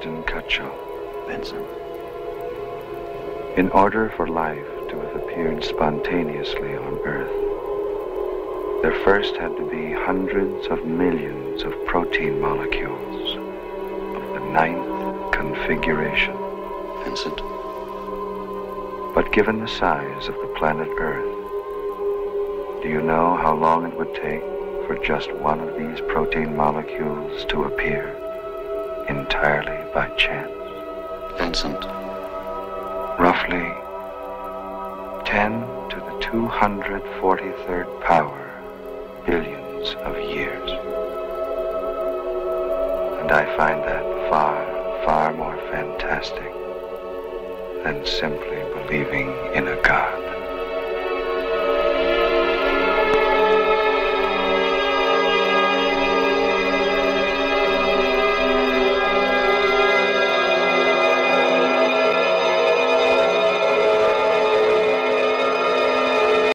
Ashton Kutcher. Vincent. In order for life to have appeared spontaneously on Earth, there first had to be hundreds of millions of protein molecules of the 9th configuration. Vincent. But given the size of the planet Earth, do you know how long it would take for just one of these protein molecules to appear entirely by chance? Vincent. Roughly 10 to the 243rd power billions of years. And I find that far, far more fantastic than simply believing in